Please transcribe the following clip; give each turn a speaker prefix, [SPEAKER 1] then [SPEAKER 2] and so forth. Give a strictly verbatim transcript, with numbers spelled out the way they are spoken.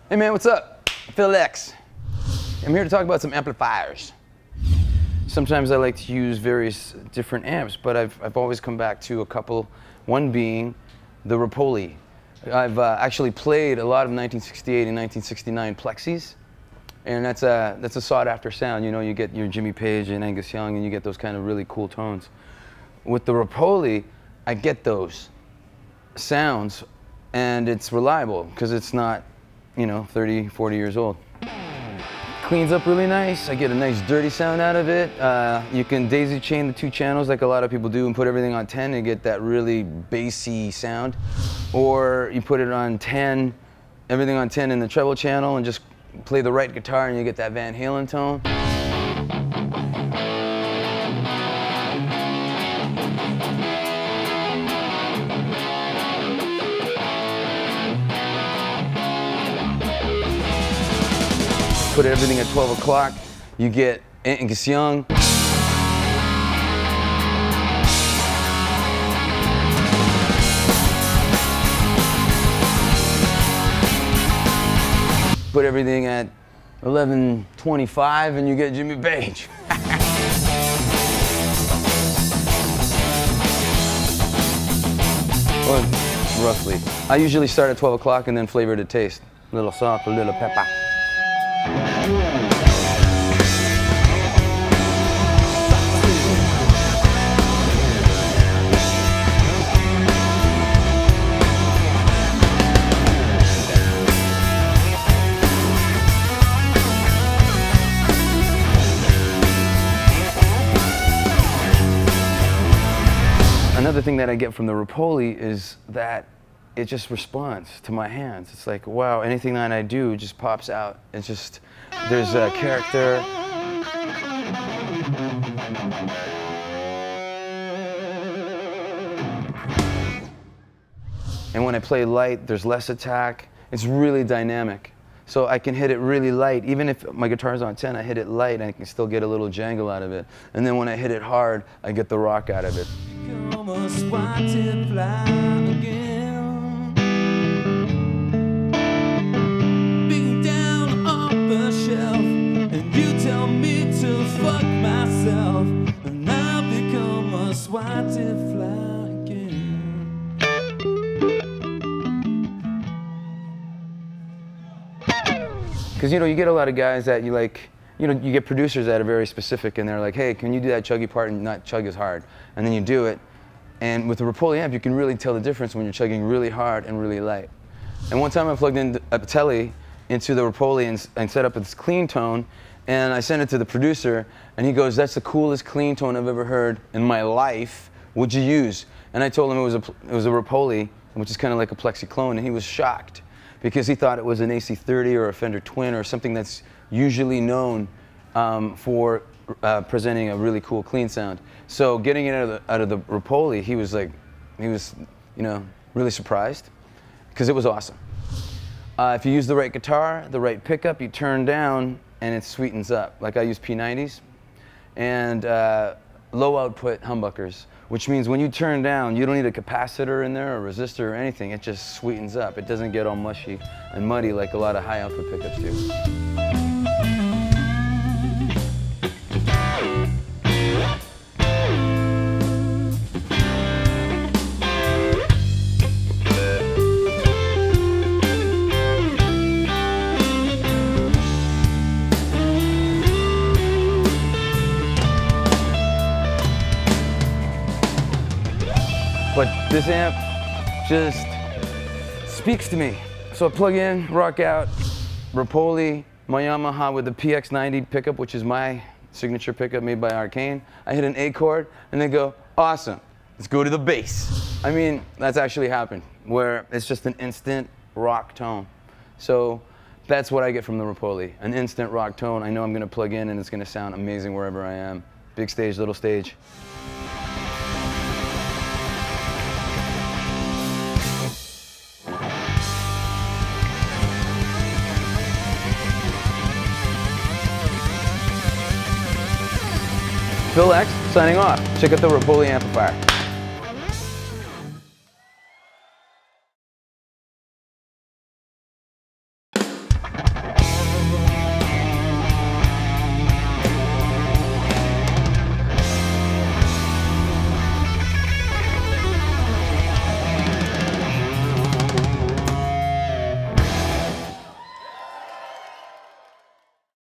[SPEAKER 1] Hey man, what's up? Phil X. I'm here to talk about some amplifiers. Sometimes I like to use various different amps, but I've, I've always come back to a couple, one being the Rapoli. I've uh, actually played a lot of nineteen sixty-eight and nineteen sixty-nine Plexis, and that's a, that's a sought after sound. You know, you get your Jimmy Page and Angus Young and you get those kind of really cool tones. With the Rapoli, I get those sounds, and it's reliable because it's not, you know, thirty, forty years old. Cleans up really nice. I get a nice dirty sound out of it. Uh, you can daisy chain the two channels like a lot of people do and put everything on ten and get that really bassy sound. Or you put it on ten, everything on ten in the treble channel and just play the right guitar and you get that Van Halen tone. Put everything at twelve o'clock, you get Angus Young. Put everything at eleven twenty-five and you get Jimmy Page. Or roughly. I usually start at twelve o'clock and then flavor to taste. A little salt, a little pepper. Another thing that I get from the Rapoli is that it just responds to my hands. It's like, wow, anything that I do just pops out. It's just, there's a character. And when I play light, there's less attack. It's really dynamic. So I can hit it really light. Even if my guitar's on ten, I hit it light and I can still get a little jangle out of it. And then when I hit it hard, I get the rock out of it. Being down off the shelf, and you tell me to fuck myself, and I'll become a swatted fly again. Because, you know, you get a lot of guys that you like, you know, you get producers that are very specific and they're like, hey, can you do that chuggy part and not chug as hard? And then you do it. And with the Rapoli amp, you can really tell the difference when you're chugging really hard and really light. And one time I plugged in a Telly into the Rapoli and, and set up this clean tone, and I sent it to the producer, and he goes, that's the coolest clean tone I've ever heard in my life. What'd you use? And I told him it was a, it was a Rapoli, which is kind of like a Plexi clone, and he was shocked because he thought it was an A C thirty or a Fender Twin or something that's usually known um, for uh, presenting a really cool clean sound. So getting it out of the, out of the Rapoli, he was like, he was, you know, really surprised because it was awesome. Uh, if you use the right guitar, the right pickup, you turn down and it sweetens up. Like I use P nineties and uh, low output humbuckers, which means when you turn down, you don't need a capacitor in there or resistor or anything. It just sweetens up. It doesn't get all mushy and muddy like a lot of high output pickups do. But this amp just speaks to me. So I plug in, rock out, Rapoli, my Yamaha with the P X ninety pickup, which is my signature pickup made by Arcane. I hit an A chord and they go, awesome, let's go to the bass. I mean, that's actually happened, where it's just an instant rock tone. So that's what I get from the Rapoli, an instant rock tone. I know I'm gonna plug in and it's gonna sound amazing wherever I am. Big stage, little stage. Phil X, signing off. Check out the Rapoli amplifier.